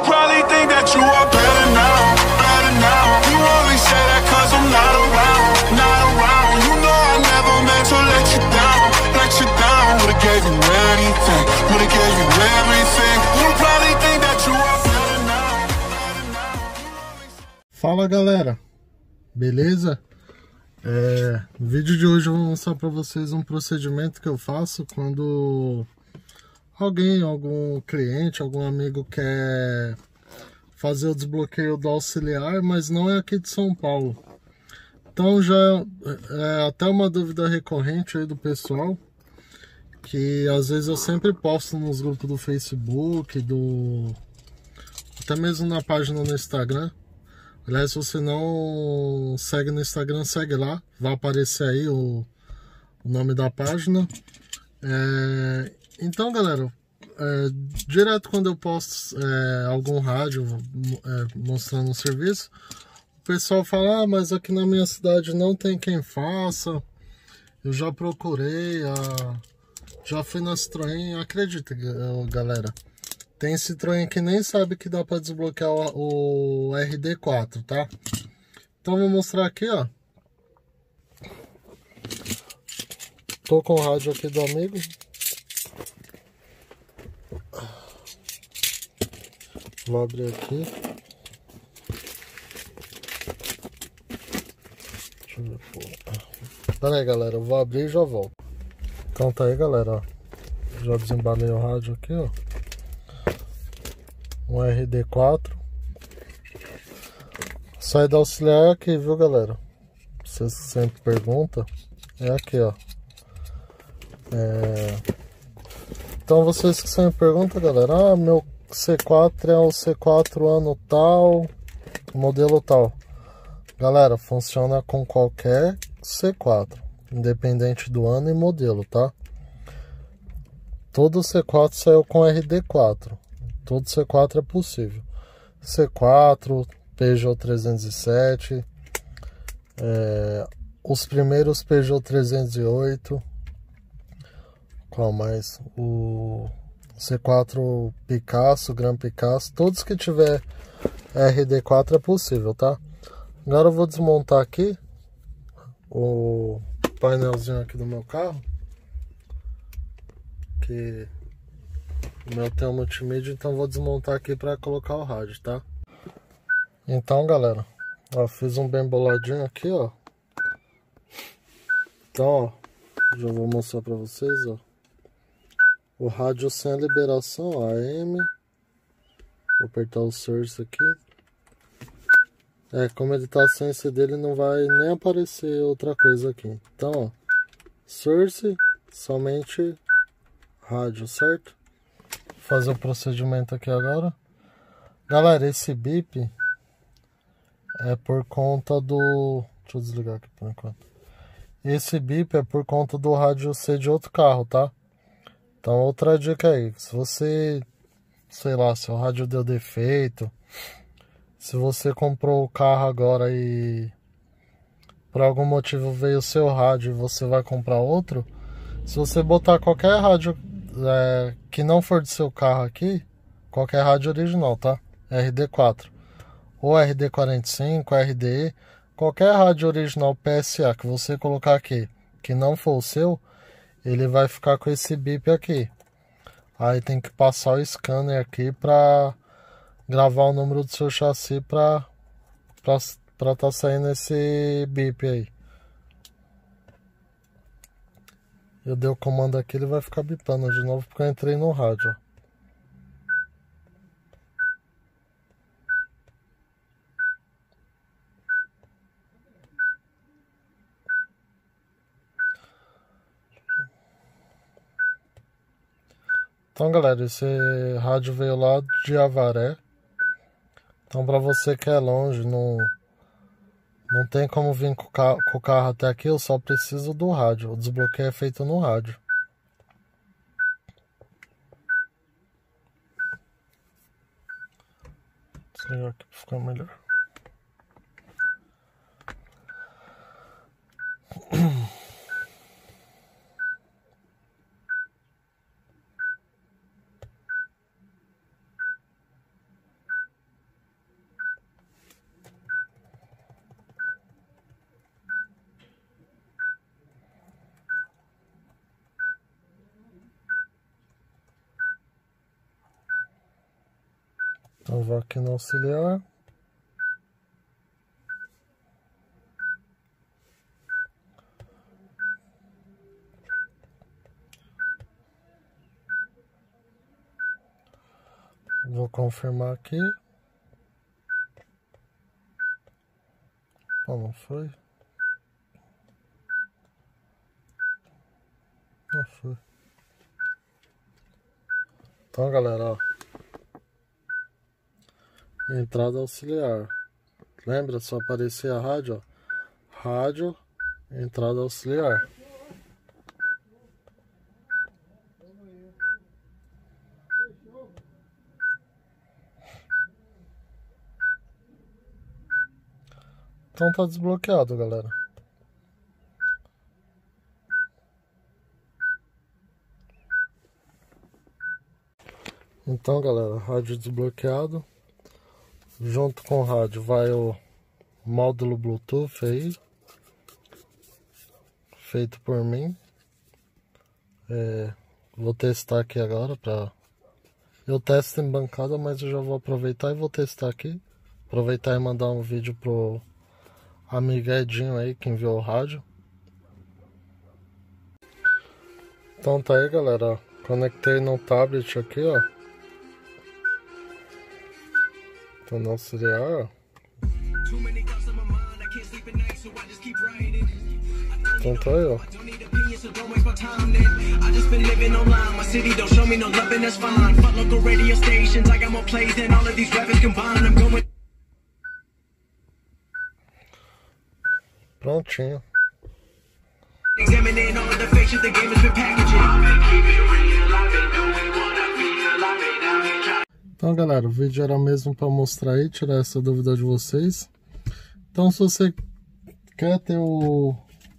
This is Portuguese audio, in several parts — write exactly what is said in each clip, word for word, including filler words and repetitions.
You'll probably think that you are better now, better now. You only say that cause I'm not around, not around. You know I never meant to let you down, let you down. Would've gave you anything, would've gave you everything. You'll probably think that you are better now, better now. Fala galera, beleza? É, no vídeo de hoje eu vou mostrar para vocês um procedimento que eu faço quando alguém, algum cliente, algum amigo quer fazer o desbloqueio do auxiliar, mas não é aqui de São Paulo. Então já é até uma dúvida recorrente aí do pessoal, que às vezes eu sempre posto nos grupos do Facebook, do até mesmo na página no Instagram. Aliás, se você não segue no Instagram, segue lá, vai aparecer aí o, o nome da página. É, então galera, é, direto quando eu posto é, algum rádio é, mostrando um serviço, o pessoal fala, ah, mas aqui na minha cidade não tem quem faça, eu já procurei, a, já fui na Citroën. Acredita galera, tem Citroën que nem sabe que dá para desbloquear o, o R D quatro, tá? Então vou mostrar aqui, ó. Tô com o rádio aqui do amigo. Vou abrir aqui. Deixa eu ver. Pera aí, galera, eu vou abrir e já volto. Então tá aí, galera, ó. Já desembalei o rádio aqui, ó. Um R D quatro. Saída auxiliar aqui, viu galera? Vocês sempre perguntam. É aqui, ó. É... Então vocês que sempre perguntam, galera, ah, meu C quatro é o C quatro ano tal, modelo tal. Galera, funciona com qualquer C quatro, independente do ano e modelo, tá? Todo C quatro saiu com R D quatro. Todo C quatro é possível. C quatro, Peugeot trezentos e sete, é, os primeiros Peugeot trezentos e oito. Qual mais? O C quatro Picasso, Gran Picasso, todos que tiver R D quatro é possível, tá? Agora eu vou desmontar aqui o painelzinho aqui do meu carro, que o meu tem um multimídia, então vou desmontar aqui para colocar o rádio, tá? Então galera, ó, fiz um bem boladinho aqui, ó. Então, ó, já vou mostrar para vocês, ó. O rádio sem a liberação, A M. Vou apertar o source aqui. É, como ele tá sem C D, ele não vai nem aparecer outra coisa aqui. Então, ó, source, somente rádio, certo? Vou fazer o procedimento aqui agora. Galera, esse bip é por conta do... Deixa eu desligar aqui por enquanto. Esse bip é por conta do rádio ser de outro carro, tá? Então, outra dica aí, se você, sei lá, se o rádio deu defeito, se você comprou o carro agora e por algum motivo veio o seu rádio e você vai comprar outro, se você botar qualquer rádio é, que não for do seu carro aqui, qualquer rádio original, tá? R D quatro, ou R D quarenta e cinco, R D E, qualquer rádio original P S A que você colocar aqui, que não for o seu, ele vai ficar com esse bip aqui. Aí tem que passar o scanner aqui para gravar o número do seu chassi para para tá saindo esse bip aí. Eu dei o comando aqui, ele vai ficar bipando de novo porque eu entrei no rádio, ó. Então galera, esse rádio veio lá de Avaré. Então para você que é longe, não, não tem como vir com o, carro, com o carro até aqui, eu só preciso do rádio. O desbloqueio é feito no rádio. Desligar aqui para ficar melhor. Então vou aqui no auxiliar. Vou confirmar aqui. Oh, não foi? Não foi. Então, galera, ó. Entrada auxiliar. Lembra? Só aparecer a rádio, ó. Rádio, entrada auxiliar. Então tá desbloqueado, galera. Então, galera, rádio desbloqueado. Junto com o rádio vai o módulo Bluetooth aí, feito por mim. É, vou testar aqui agora pra... Eu testo em bancada, mas eu já vou aproveitar e vou testar aqui. Aproveitar e mandar um vídeo pro amigo Edinho aí que enviou o rádio. Então tá aí, galera, ó. Conectei no tablet aqui, ó. Tô no auxiliar, ó. Então tá aí, ó. Prontinho. Então, galera, o vídeo era mesmo para mostrar aí, tirar essa dúvida de vocês. Então, se você quer ter o,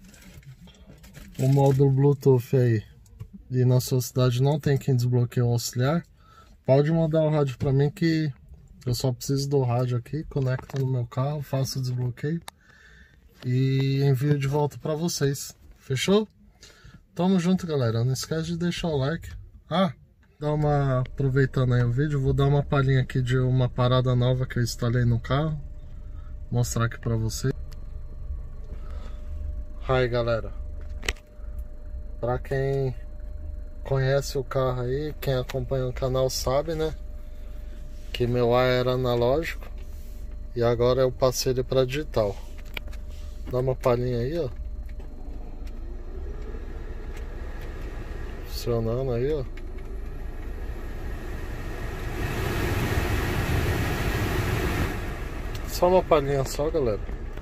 o módulo Bluetooth aí e na sua cidade não tem quem desbloqueie o auxiliar, pode mandar o rádio para mim que eu só preciso do rádio aqui, conecto no meu carro, faço o desbloqueio e envio de volta para vocês. Fechou? Tamo junto, galera. Não esquece de deixar o like. Ah, dá uma... aproveitando aí o vídeo, vou dar uma palhinha aqui de uma parada nova que eu instalei no carro. Mostrar aqui pra vocês. Aí, galera, pra quem conhece o carro aí, quem acompanha o canal sabe, né, que meu ar era analógico e agora eu passei ele pra digital. Dá uma palhinha aí, ó. Funcionando aí, ó. Só uma palhinha só, galera.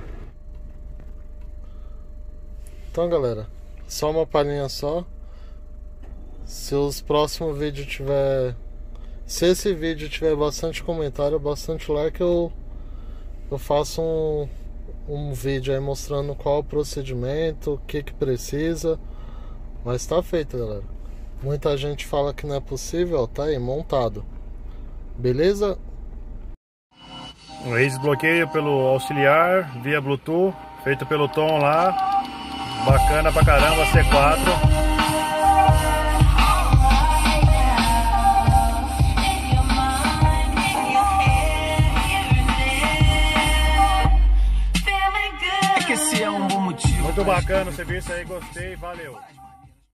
Então, galera, só uma palhinha só. Se os próximos vídeos tiver... Se esse vídeo tiver bastante comentário, bastante like, eu, eu faço um, um vídeo aí mostrando qual o procedimento, o que que precisa. Mas tá feito, galera. Muita gente fala que não é possível, tá aí, montado. Beleza? Um desbloqueio pelo auxiliar, via Bluetooth, feito pelo Tom lá. Bacana pra caramba, C quatro. Muito bacana o serviço aí, gostei, valeu.